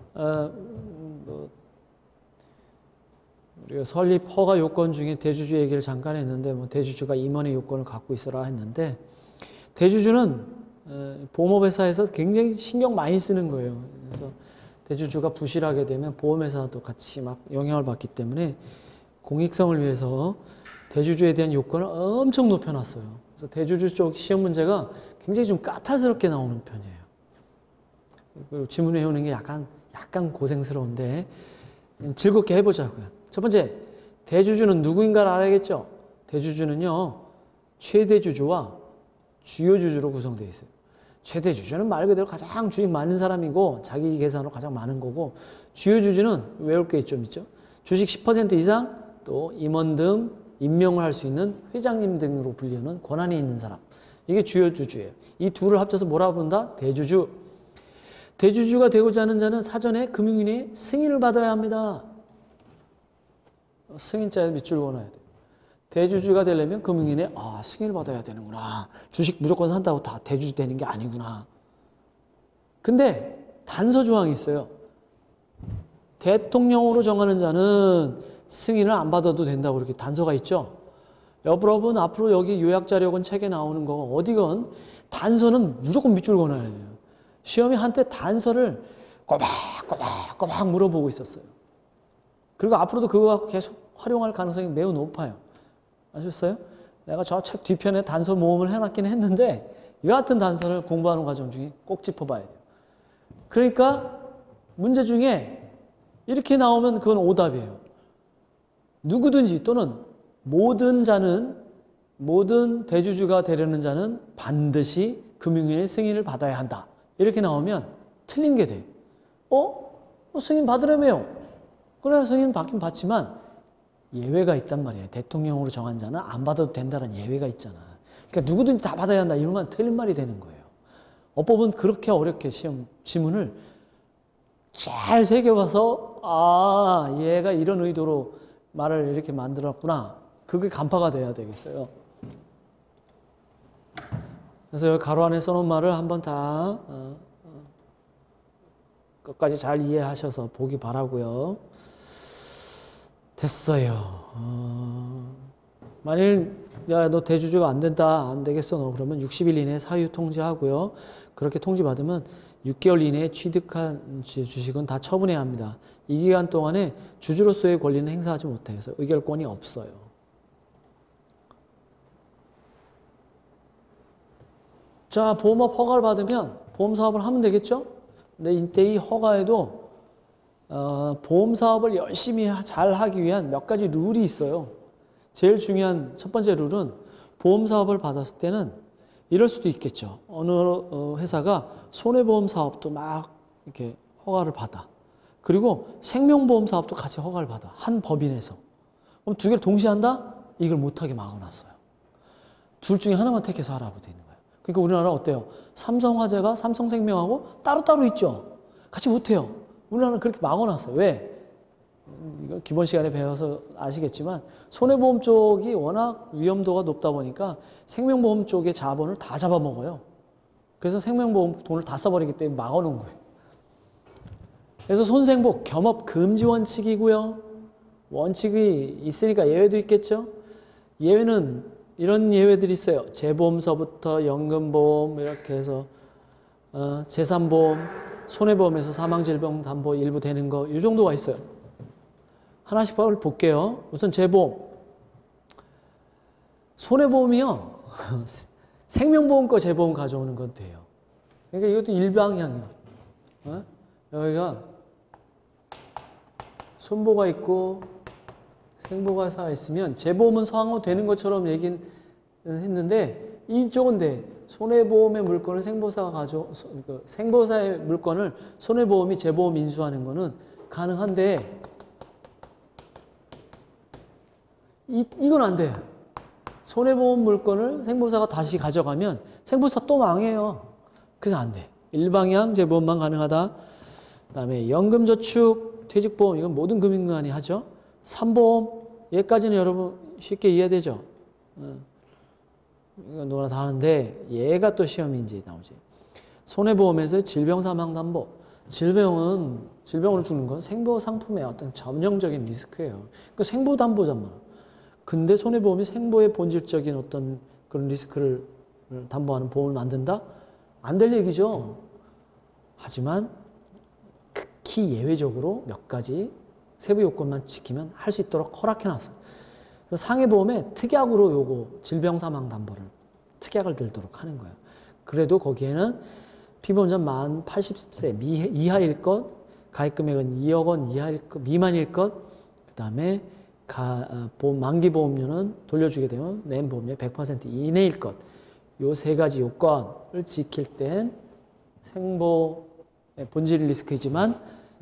우리가 설립 허가 요건 중에 대주주 얘기를 잠깐 했는데 뭐 대주주가 임원의 요건을 갖고 있어라 했는데 대주주는 보험업회사에서 굉장히 신경 많이 쓰는 거예요. 그래서 대주주가 부실하게 되면 보험회사도 같이 막 영향을 받기 때문에 공익성을 위해서 대주주에 대한 요건을 엄청 높여놨어요. 그래서 대주주 쪽 시험 문제가 굉장히 좀 까탈스럽게 나오는 편이에요. 그리고 지문 외우는 게 약간 고생스러운데 즐겁게 해보자고요. 첫 번째, 대주주는 누구인가를 알아야겠죠. 대주주는요, 최대주주와 주요주주로 구성되어 있어요. 최대 주주는 말 그대로 가장 주식 많은 사람이고 자기 계산으로 가장 많은 거고, 주요 주주는 외울 게 좀 있죠. 주식 10% 이상, 또 임원 등 임명을 할 수 있는 회장님 등으로 불리는 권한이 있는 사람. 이게 주요 주주예요. 이 둘을 합쳐서 뭐라고 부른다? 대주주. 대주주가 되고자 하는 자는 사전에 금융인의 승인을 받아야 합니다. 승인자에 밑줄 그어놔야 돼요. 대주주가 되려면 금융인의 승인을 받아야 되는구나. 주식 무조건 산다고 다 대주주 되는 게 아니구나. 근데 단서 조항이 있어요. 대통령으로 정하는 자는 승인을 안 받아도 된다고 이렇게 단서가 있죠. 여러분 앞으로 여기 요약자료건 책에 나오는 거 어디건 단서는 무조건 밑줄 그어놔야 돼요. 시험이 한때 단서를 꼬박꼬박 물어보고 있었어요. 그리고 앞으로도 그거 계속 활용할 가능성이 매우 높아요. 아셨어요? 내가 저 책 뒤편에 단서 모음을 해놨긴 했는데 이 같은 단서를 공부하는 과정 중에 꼭 짚어봐야 돼요. 그러니까 문제 중에 이렇게 나오면 그건 오답이에요. 누구든지 또는 모든 대주주가 되려는 자는 반드시 금융인의 승인을 받아야 한다. 이렇게 나오면 틀린 게 돼. 승인 받으려며요. 그래, 승인 받긴 받지만 예외가 있단 말이에요. 대통령으로 정한 자는 안 받아도 된다는 예외가 있잖아. 그러니까 누구든지 다 받아야 한다. 이러면 틀린 말이 되는 거예요. 어법은 그렇게 어렵게 시험 지문을 잘 새겨봐서 얘가 이런 의도로 말을 이렇게 만들었구나. 그게 간파가 돼야 되겠어요. 그래서 여기 가로 안에 써놓은 말을 한번 다 끝까지 잘 이해하셔서 보기 바라고요. 됐어요. 만일 야, 너 대주주가 안 된다, 안 되겠어 너 그러면 60일 이내에 사유 통지하고요. 그렇게 통지받으면 6개월 이내에 취득한 주식은 다 처분해야 합니다. 이 기간 동안에 주주로서의 권리는 행사하지 못해서 의결권이 없어요. 자, 보험업 허가를 받으면 보험사업을 하면 되겠죠? 근데 이때 이 허가에도 보험사업을 열심히 잘 하기 위한 몇 가지 룰이 있어요. 제일 중요한 첫 번째 룰은 보험사업을 받았을 때는 이럴 수도 있겠죠. 어느 회사가 손해보험 사업도 막 이렇게 허가를 받아. 그리고 생명보험 사업도 같이 허가를 받아. 한 법인에서. 그럼 두 개를 동시에 한다? 이걸 못하게 막아놨어요. 둘 중에 하나만 택해서 하라고 돼 있는 거예요. 그러니까 우리나라 어때요? 삼성화재가 삼성생명하고 따로따로 있죠. 같이 못해요. 우리나라는 그렇게 막아놨어요. 왜? 이거 기본 시간에 배워서 아시겠지만 손해보험 쪽이 워낙 위험도가 높다 보니까 생명보험 쪽의 자본을 다 잡아먹어요. 그래서 생명보험 돈을 다 써버리기 때문에 막아놓은 거예요. 그래서 손생보 겸업 금지 원칙이고요. 원칙이 있으니까 예외도 있겠죠. 예외는 이런 예외들이 있어요. 재보험서부터 연금보험 이렇게 해서 재산보험, 손해보험에서 사망질병담보 일부 되는 거 이 정도가 있어요. 하나씩 볼게요. 우선 재보험. 손해보험이요. 생명보험 거 재보험 가져오는 건 돼요. 그러니까 이것도 일방향이야. 여기가 손보가 있고 생보가 사 있으면 재보험은 상호되는 것처럼 얘기는 했는데 이쪽은 돼. 손해보험의 물건을 생보사가 생보사의 물건을 손해보험이 재보험 인수하는 거는 가능한데 이건 안 돼. 손해보험 물건을 생보사가 다시 가져가면 생보사 또 망해요. 그래서 안 돼. 일방향 재보험만 가능하다. 그 다음에 연금저축, 퇴직보험 이건 모든 금융기관이 하죠. 삼보험 얘까지는 여러분 쉽게 이해되죠. 이건 누구나 다 하는데 얘가 또 시험인지 나오지. 손해보험에서 질병사망담보. 질병으로 죽는 건 생보상품의 어떤 점령적인 리스크예요. 그 생보담보잖아. 근데 손해보험이 생보의 본질적인 어떤 그런 리스크를 담보하는 보험을 만든다? 안 될 얘기죠. 하지만 극히 예외적으로 몇 가지 세부 요건만 지키면 할 수 있도록 허락해놨어요. 그래서 상해보험에 특약으로 요거 질병사망담보를 특약을 들도록 하는 거예요. 그래도 거기에는 피보험자 만 80세 이하일 것, 가입금액은 2억 원 미만일 것, 그 다음에 만기보험료는 돌려주게 되면 낸 보험료 100% 이내일 것. 요 세 가지 요건을 지킬 땐 생보 본질 리스크이지만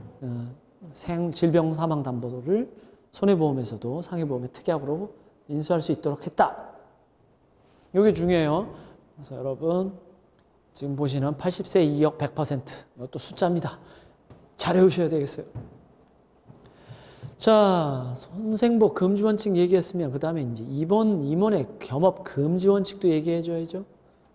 질병 사망 담보를 손해보험에서도 상해보험의 특약으로 인수할 수 있도록 했다. 이게 중요해요. 그래서 여러분 지금 보시는 80세 2억 100% 이것도 숫자입니다. 잘 외우셔야 되겠어요. 자, 손생보 금지원칙 얘기했으면 그 다음에 이제 임원의 겸업 금지원칙도 얘기해줘야죠.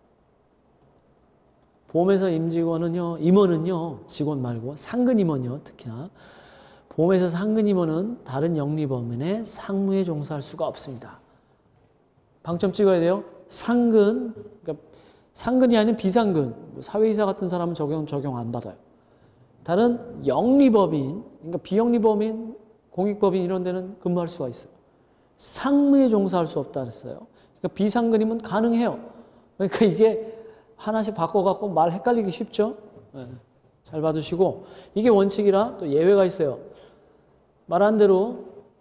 보험회사 임원은요, 직원 말고 상근 임원이요, 특히나. 보험회사 상근 임원은 다른 영리법인의 상무에 종사할 수가 없습니다. 방점 찍어야 돼요. 상근, 그러니까 상근이 아닌 비상근, 사회이사 같은 사람은 적용 안 받아요. 다른 영리법인, 그러니까 비영리법인, 공익법인 이런 데는 근무할 수가 있어요. 상무에 종사할 수 없다 그랬어요. 그러니까 비상근이면 가능해요. 그러니까 이게 하나씩 바꿔갖고 말 헷갈리기 쉽죠? 네. 잘 봐두시고 이게 원칙이라 또 예외가 있어요. 말한 대로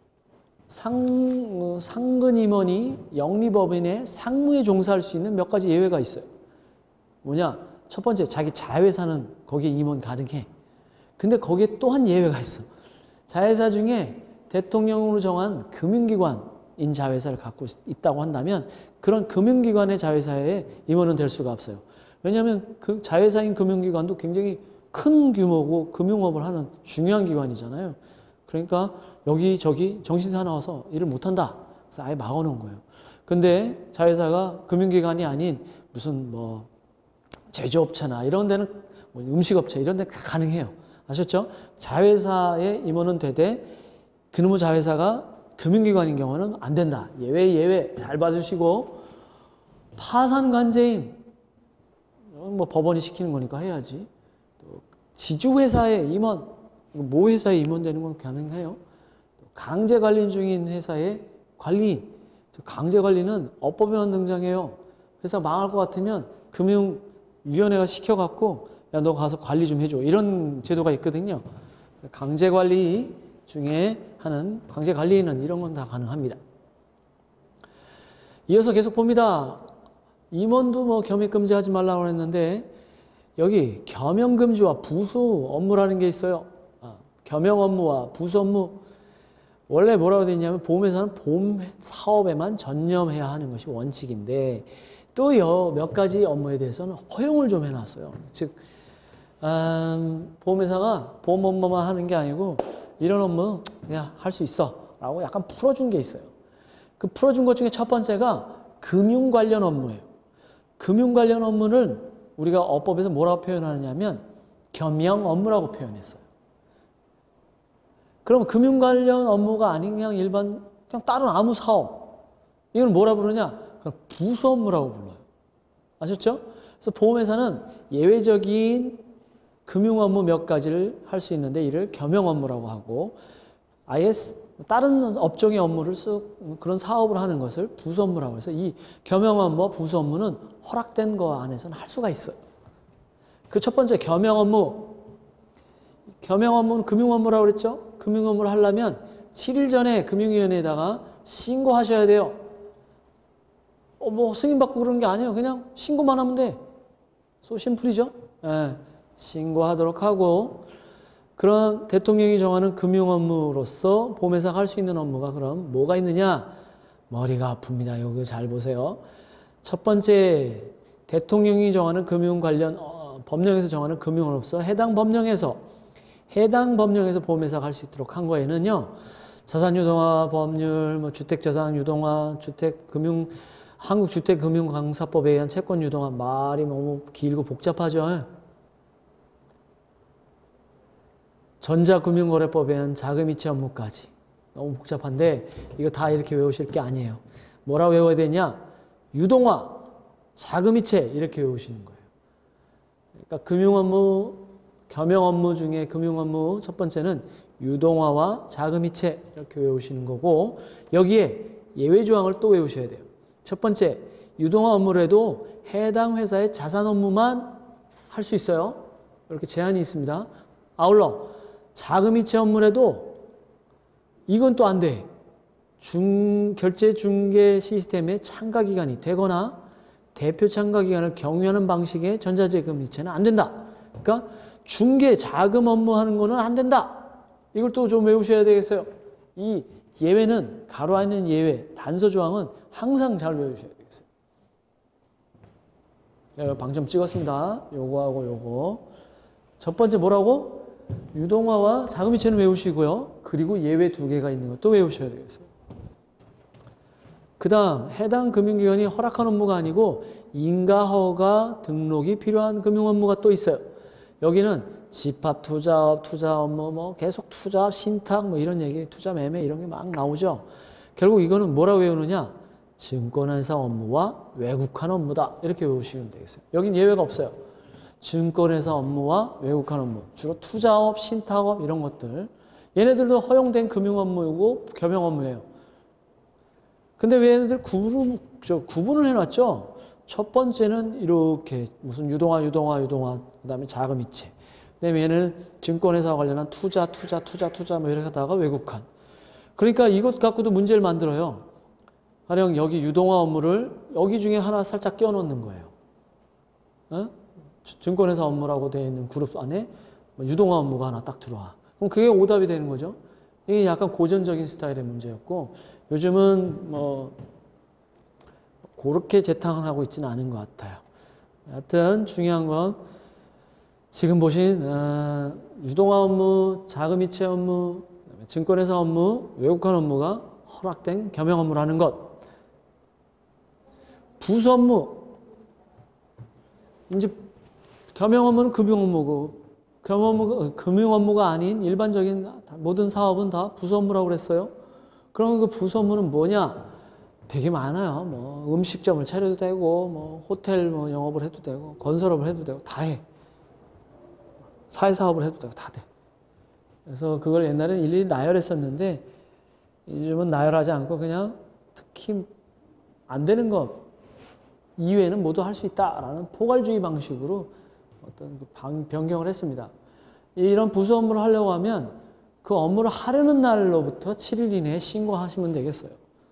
상근 임원이 영리법인의 상무에 종사할 수 있는 몇 가지 예외가 있어요. 뭐냐? 첫 번째, 자기 자회사는 거기에 임원 가능해. 근데 거기에 또 한 예외가 있어. 자회사 중에 대통령으로 정한 금융기관인 자회사를 갖고 있다고 한다면 그런 금융기관의 자회사에 임원은 될 수가 없어요. 왜냐하면 그 자회사인 금융기관도 굉장히 큰 규모고 금융업을 하는 중요한 기관이잖아요. 그러니까 여기저기 정신사 나와서 일을 못한다. 그래서 아예 막아놓은 거예요. 근데 자회사가 금융기관이 아닌 무슨 뭐 제조업체나 이런 데는 음식업체 이런 데 가능해요. 아셨죠? 자회사에 임원은 되되 그놈의 자회사가 금융기관인 경우는 안 된다. 예외 잘 봐주시고 파산관제인 뭐 법원이 시키는 거니까 해야지. 또 지주회사의 임원, 모 회사에 임원되는 건 가능해요. 강제관리 중인 회사의 관리인, 강제관리는 업법에만 등장해요. 회사 망할 것 같으면 금융위원회가 시켜갖고 야, 너 가서 관리 좀 해줘. 이런 제도가 있거든요. 강제관리 중에 하는 강제관리인은 이런 건 다 가능합니다. 이어서 계속 봅니다. 임원도 뭐 겸익 금지하지 말라고 했는데 여기 겸용 금지와 부수 업무라는 게 있어요. 겸용 업무와 부수 업무. 원래 뭐라고 되어 있냐면 보험회사는 보험 사업에만 전념해야 하는 것이 원칙인데 또 몇 가지 업무에 대해서는 허용을 좀 해놨어요. 즉 보험회사가 보험 업무만 하는 게 아니고 이런 업무 그냥 할 수 있어 라고 약간 풀어준 게 있어요. 그 풀어준 것 중에 첫 번째가 금융 관련 업무예요. 금융 관련 업무는 우리가 어법에서 뭐라고 표현하느냐면 겸용 업무라고 표현했어요. 그럼 금융 관련 업무가 아닌 그냥 일반 그냥 다른 아무 사업 이걸 뭐라 부르냐? 그냥 부수 업무라고 불러요. 아셨죠? 그래서 보험회사는 예외적인 금융 업무 몇 가지를 할 수 있는데 이를 겸용 업무라고 하고 아예 다른 업종의 업무를 그런 사업을 하는 것을 부수 업무라고 해서 이 겸용 업무와 부수 업무는 허락된 거 안에서는 할 수가 있어요. 그 첫 번째 겸용 업무. 겸용 업무는 금융 업무라고 그랬죠? 금융 업무를 하려면 7일 전에 금융위원회에다가 신고하셔야 돼요. 뭐 승인받고 그런 게 아니에요. 그냥 신고만 하면 돼. 소 심플이죠? 예, 신고하도록 하고 그런 대통령이 정하는 금융 업무로서 보험회사가 할 수 있는 업무가 그럼 뭐가 있느냐? 머리가 아픕니다. 여기 잘 보세요. 첫 번째, 대통령이 정하는 금융 관련 법령에서 정하는 금융업으로서 해당 법령에서 보험회사가 할 수 있도록 한 거에는요. 자산유동화 법률, 뭐 주택자산유동화, 한국주택금융강사법에 의한 채권유동화 말이 너무 길고 복잡하죠. 전자금융거래법에 의한 자금이체 업무까지 너무 복잡한데 이거 다 이렇게 외우실 게 아니에요. 뭐라고 외워야 되냐? 유동화, 자금이체 이렇게 외우시는 거예요. 그러니까 금융업무, 겸용업무 중에 금융업무 첫 번째는 유동화와 자금이체 이렇게 외우시는 거고 여기에 예외조항을 또 외우셔야 돼요. 첫 번째, 유동화 업무를 해도 해당 회사의 자산 업무만 할 수 있어요. 이렇게 제한이 있습니다. 아울러 자금이체 업무를 해도 이건 또 안 돼. 결제 중개 시스템의 참가기관이 되거나 대표 참가 기간을 경유하는 방식의 전자제금 이체는 안 된다. 그러니까 중개 자금 업무 하는 거는 안 된다. 이걸 또 좀 외우셔야 되겠어요. 이 예외는 가로 안에 있는 예외, 단서 조항은 항상 잘 외우셔야 되겠어요. 방점 찍었습니다. 요거하고 요거. 첫 번째 뭐라고? 유동화와 자금이체는 외우시고요. 그리고 예외 2개가 있는 것도 외우셔야 되겠어요. 그 다음 해당 금융기관이 허락한 업무가 아니고 인가허가 등록이 필요한 금융 업무가 또 있어요. 여기는 집합 투자업, 투자 업무, 뭐 계속 투자업, 신탁 뭐 이런 얘기, 투자 매매 이런 게 막 나오죠. 결국 이거는 뭐라고 외우느냐? 증권회사 업무와 외국한 업무다. 이렇게 외우시면 되겠어요. 여긴 예외가 없어요. 증권회사 업무와 외국한 업무, 주로 투자업, 신탁업 이런 것들. 얘네들도 허용된 금융 업무이고 겸용 업무예요. 근데 왜 얘네들 구분을 해놨죠? 첫 번째는 이렇게 무슨 유동화, 그 다음에 자금이체. 그 다음에 얘는 증권회사와 관련한 투자 뭐 이렇게 하다가 외국한. 그러니까 이것 갖고도 문제를 만들어요. 가령 여기 유동화 업무를 여기 중에 하나 살짝 끼워넣는 거예요. 어? 증권회사 업무라고 되어 있는 그룹 안에 유동화 업무가 하나 딱 들어와. 그럼 그게 오답이 되는 거죠. 이게 약간 고전적인 스타일의 문제였고 요즘은 뭐 그렇게 재탕을 하고 있지는 않은 것 같아요. 하여튼 중요한 건 지금 보신 유동화 업무, 자금이체 업무, 증권회사 업무, 외국한 업무가 허락된 겸용 업무라는 것. 부수 업무. 이제 겸용 업무는 금융 업무고 금융 업무가 아닌 일반적인 모든 사업은 다 부수 업무라고 그랬어요. 그러면 그 부수 업무는 뭐냐? 되게 많아요. 뭐 음식점을 차려도 되고 뭐 호텔 뭐 영업을 해도 되고 건설업을 해도 되고 다 해. 사회사업을 해도 되고 다 돼. 그래서 그걸 옛날에는 일일이 나열했었는데 요즘은 나열하지 않고 그냥 특히 안 되는 것 이외에는 모두 할 수 있다라는 포괄주의 방식으로 어떤 변경을 했습니다. 이런 부수 업무를 하려고 하면 그 업무를 하려는 날로부터 7일 이내에 신고하시면 되겠어요.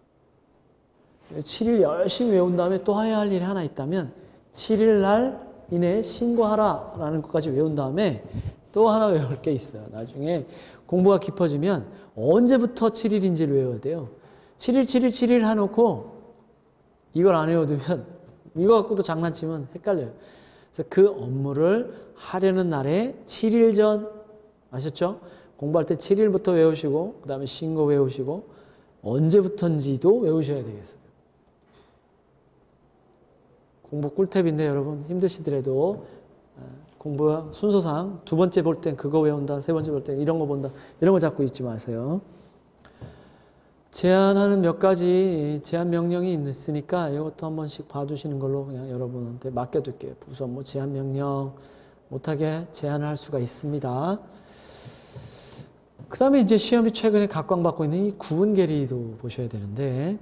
7일 열심히 외운 다음에 또 해야 할 일이 하나 있다면 7일 날 이내에 신고하라 라는 것까지 외운 다음에 또 하나 외울 게 있어요. 나중에 공부가 깊어지면 언제부터 7일인지를 외워야 돼요. 7일 해놓고 이걸 안 외워두면 이거 갖고도 장난치면 헷갈려요. 그래서 그 업무를 하려는 날에 7일 전 아셨죠? 공부할 때 7일부터 외우시고 그 다음에 신고 외우시고 언제부터인지도 외우셔야 되겠어요. 공부 꿀팁인데 여러분 힘드시더라도 공부 순서상 두 번째 볼 땐 그거 외운다, 세 번째 볼 땐 이런 거 본다, 이런 거 자꾸 잊지 마세요. 제한하는 몇 가지 제한 명령이 있으니까 이것도 한 번씩 봐두시는 걸로 그냥 여러분한테 맡겨둘게요. 부수 업무 제한 명령 못하게 제한을 할 수가 있습니다. 그 다음에 이제 시험이 최근에 각광받고 있는 이 구분 계리도 보셔야 되는데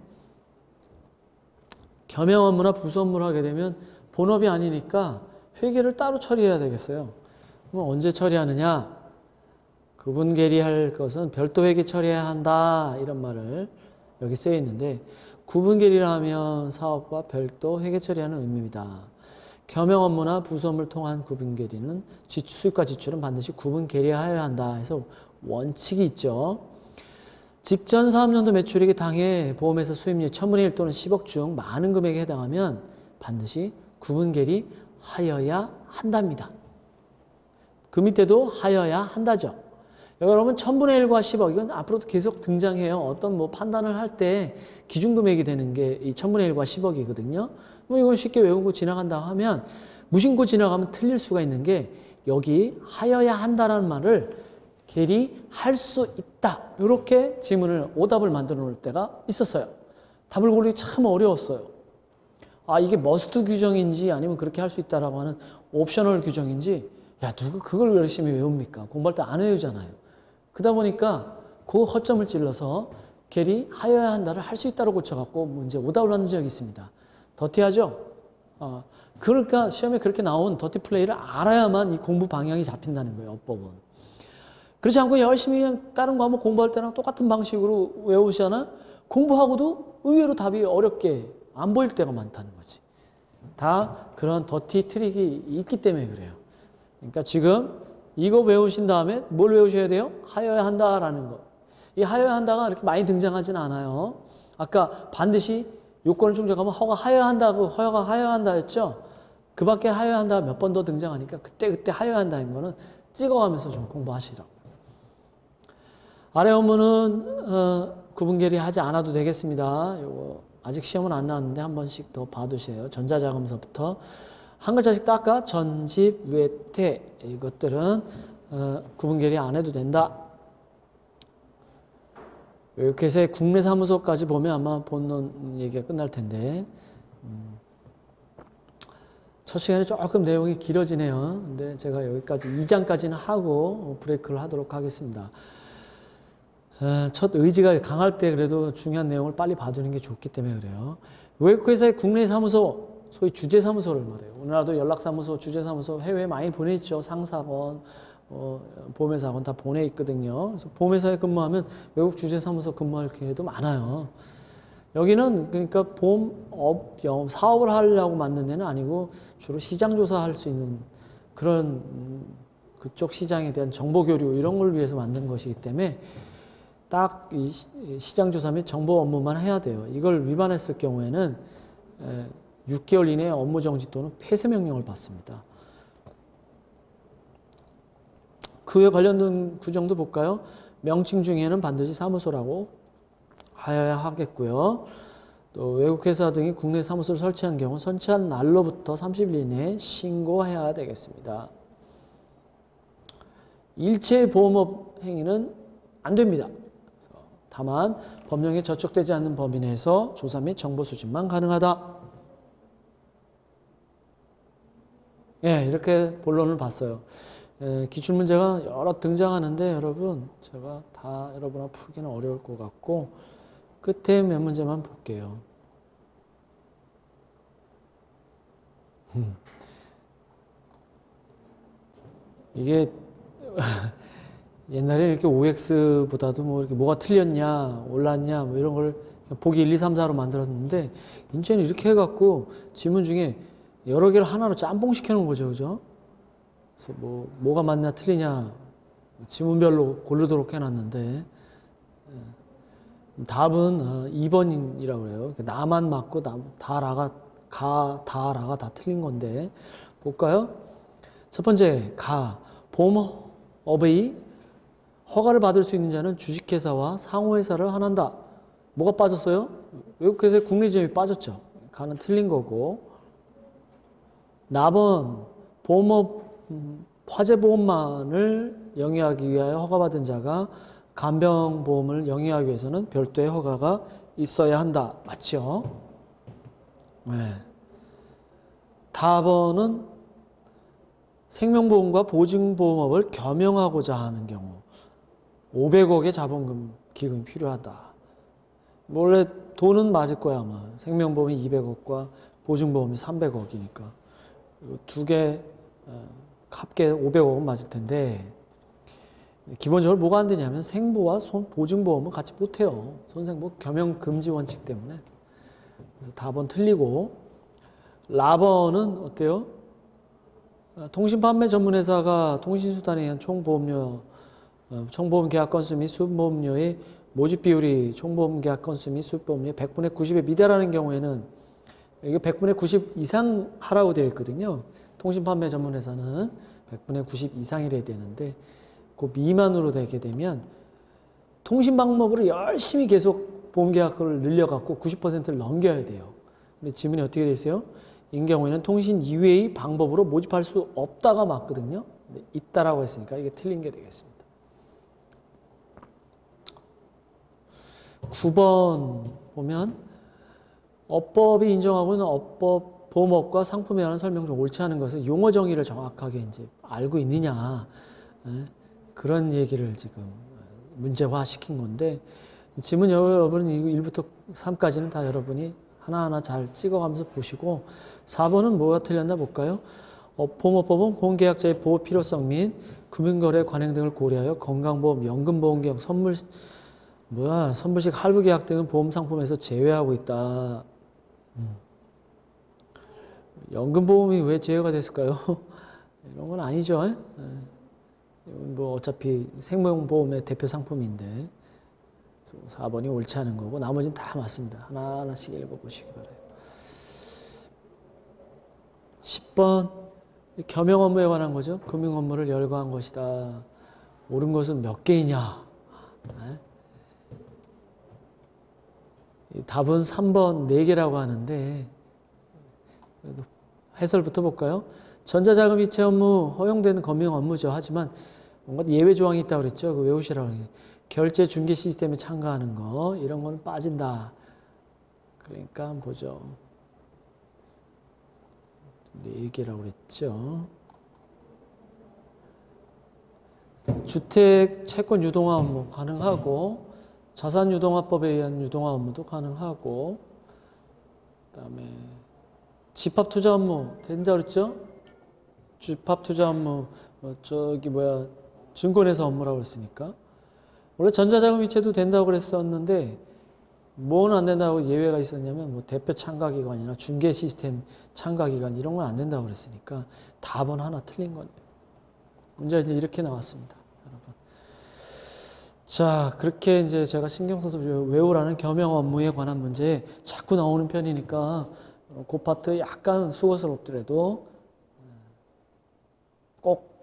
겸용 업무나 부수 업무를 하게 되면 본업이 아니니까 회계를 따로 처리해야 되겠어요. 그럼 언제 처리하느냐? 구분 계리할 것은 별도 회계 처리해야 한다 이런 말을 여기 쓰여 있는데 구분 계리를 하면 사업과 별도 회계 처리하는 의미입니다. 겸용 업무나 부수 업무를 통한 구분 계리는 수입과 지출은 반드시 구분 계리하여야 한다 해서 원칙이 있죠. 직전 사업연도 매출액이 당해 보험회사 수입률 1000분의 1 또는 10억 중 많은 금액에 해당하면 반드시 구분 계리하여야 한답니다. 그 밑에도 하여야 한다죠. 여러분 1000분의 1과 10억 이건 앞으로도 계속 등장해요. 어떤 뭐 판단을 할 때 기준금액이 되는 게 이 1000분의 1과 10억이거든요. 뭐 이건 쉽게 외우고 지나간다 하면 무심코 지나가면 틀릴 수가 있는 게 여기 하여야 한다라는 말을 계리할 수 있다. 이렇게 지문을 오답을 만들어 놓을 때가 있었어요. 답을 고르기 참 어려웠어요. 아 이게 머스트 규정인지 아니면 그렇게 할 수 있다라고 하는 옵셔널 규정인지 야 누가 그걸 열심히 외웁니까? 공부할 때 안 외우잖아요. 그러다 보니까 그 허점을 찔러서 계리하여야 한다를 할 수 있다고 고쳐갖고 문제 오답을 받는 적이 있습니다. 더티하죠? 그러니까 시험에 그렇게 나온 더티 플레이를 알아야만 이 공부 방향이 잡힌다는 거예요. 어법은. 그렇지 않고 열심히 그냥 다른 과목 공부할 때랑 똑같은 방식으로 외우시잖아. 공부하고도 의외로 답이 어렵게 안 보일 때가 많다는 거지. 다 그런 더티 트릭이 있기 때문에 그래요. 그러니까 지금 이거 외우신 다음에 뭘 외우셔야 돼요? 하여야 한다라는 거. 이 하여야 한다가 이렇게 많이 등장하진 않아요. 아까 반드시 요건을 충족하면 허가 하여야 한다고 허가 하여야 한다 했죠? 그 밖에 하여야 한다 몇 번 더 등장하니까 그때 하여야 한다는 거는 찍어가면서 좀 공부하시라고. 아래 원문은 구분결의 하지 않아도 되겠습니다. 요거 아직 시험은 안 나왔는데 한 번씩 더 봐두세요. 전자자금서부터 한 글자씩 닦아 전집, 외퇴 이것들은 구분결의 안 해도 된다. 이렇게 해서 국내 사무소까지 보면 아마 본론 얘기가 끝날 텐데 첫 시간에 조금 내용이 길어지네요. 근데 제가 여기까지 2장까지는 하고 브레이크를 하도록 하겠습니다. 첫 의지가 강할 때 그래도 중요한 내용을 빨리 봐두는 게 좋기 때문에 그래요. 외국회사의 국내 사무소, 소위 주재사무소를 말해요. 우리나라도 연락사무소, 주재사무소 해외에 많이 보내있죠. 상사건, 보험회사건 다 보내있거든요. 그래서 보험회사에 근무하면 외국 주재사무소 근무할 기회도 많아요. 여기는 그러니까 보험업, 사업을 하려고 만든 데는 아니고 주로 시장 조사할 수 있는 그런 그쪽 시장에 대한 정보 교류 이런 걸 위해서 만든 것이기 때문에 딱 이 시장 조사 및 정보 업무만 해야 돼요. 이걸 위반했을 경우에는 6개월 이내에 업무 정지 또는 폐쇄 명령을 받습니다. 그에 관련된 규정도 볼까요? 명칭 중에는 반드시 사무소라고 하여야 하겠고요. 또 외국회사 등이 국내 사무소를 설치한 경우 설치한 날로부터 30일 이내에 신고해야 되겠습니다. 일체 보험업 행위는 안 됩니다. 다만 법령에 저촉되지 않는 범위 내에서 조사 및 정보 수집만 가능하다. 예, 이렇게 본론을 봤어요. 기출문제가 여러 등장하는데 여러분 제가 다 여러분하고 풀기는 어려울 것 같고 끝에 몇 문제만 볼게요. 이게 옛날에 이렇게 OX보다도 뭐 이렇게 뭐가 틀렸냐, 올랐냐, 뭐 이런 걸 보기 1, 2, 3, 4로 만들었는데, 이제는 이렇게 해갖고 지문 중에 여러 개를 하나로 짬뽕 시켜놓은 거죠, 그죠? 그래서 뭐가 맞냐, 틀리냐, 지문별로 고르도록 해놨는데, 답은 2번이라고 그래요. 나만 맞고 다라가 다 틀린 건데, 볼까요? 첫 번째, 보험업의 허가를 받을 수 있는 자는 주식회사와 상호회사를 한한다. 뭐가 빠졌어요? 외국회사의 국내지점이 빠졌죠. 가는 틀린 거고. 나번 보험업 화재보험만을 영위하기 위하여 허가받은 자가 간병보험을 영위하기 위해서는 별도의 허가가 있어야 한다. 맞죠? 네. 답은 생명보험과 보증보험업을 겸용하고자 하는 경우 500억의 자본금 기금이 필요하다. 원래 돈은 맞을 거야 아마. 생명보험이 200억과 보증보험이 300억이니까 두 개 합계 500억은 맞을 텐데 기본적으로 뭐가 안 되냐면 생보와 보증보험은 같이 못해요. 손생보 겸용 금지 원칙 때문에. 그래서 답은 틀리고 라번은 어때요? 통신판매 전문회사가 통신수단에 의한 총보험 계약 건수 및 수보험료의 모집 비율이 총보험 계약 건수 및 수보험료의 100분의 90에 미달하는 경우에는 이게 100분의 90 이상 하라고 되어 있거든요. 통신판매 전문회사는 100분의 90 이상이래야 되는데 그 미만으로 되게 되면 통신방법으로 열심히 계속 보험계약을 늘려갖고 90%를 넘겨야 돼요. 근데 지문이 어떻게 되세요? 이 경우에는 통신 이외의 방법으로 모집할 수 없다가 맞거든요. 근데 있다라고 했으니까 이게 틀린 게 되겠습니다. 9번 보면 업법이 인정하고 있는 업법, 보험업과 상품에 관한 설명 중 옳지 않은 것은 용어 정의를 정확하게 이제 알고 있느냐 그런 얘기를 지금 문제화 시킨 건데 지문 여러분은 1부터 3까지는 다 여러분이 하나하나 잘 찍어가면서 보시고 4번은 뭐가 틀렸나 볼까요? 보험업법은 보험계약자의 보호 필요성 및 금융거래 관행 등을 고려하여 건강보험, 연금보험계약, 선불식 할부계약 등은 보험상품에서 제외하고 있다. 연금보험이 왜 제외가 됐을까요? 이런 건 아니죠. 이건 뭐 어차피 생명보험의 대표 상품인데 4번이 옳지 않은 거고 나머지는 다 맞습니다. 하나하나씩 읽어보시기 바라요. 10번 겸용 업무에 관한 거죠. 금융 업무를 열거한 것이다. 옳은 것은 몇 개이냐? 답은 3번 4개라고 하는데 해설부터 볼까요? 전자자금 이체 업무 허용되는 금융 업무죠. 하지만 뭔가 예외 조항이 있다고 그랬죠. 그 외우시라고 해요. 결제 중개 시스템에 참가하는 거 이런 거는 빠진다. 그러니까 한번 보죠. 4개라고 그랬죠. 주택 채권 유동화 업무 가능하고 자산 유동화법에 의한 유동화 업무도 가능하고 그다음에 집합 투자 업무 된다 그랬죠? 집합 투자 업무 증권회사 업무라고 그랬으니까 원래 전자자금 이체도 된다고 그랬었는데 뭐는 안 된다고 예외가 있었냐면 뭐 대표 참가기관이나 중개 시스템 참가기관 이런 건 안 된다고 그랬으니까 답은 하나 틀린 거네요. 문제가 이제 이렇게 나왔습니다, 여러분. 자, 그렇게 이제 제가 신경 써서 외우라는 겸용 업무에 관한 문제 자꾸 나오는 편이니까 그 파트 약간 수고스럽더라도 꼭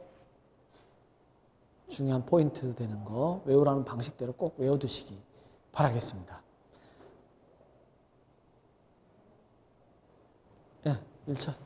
중요한 포인트 되는 거 외우라는 방식대로 꼭 외워두시기 바라겠습니다. 예, 1차.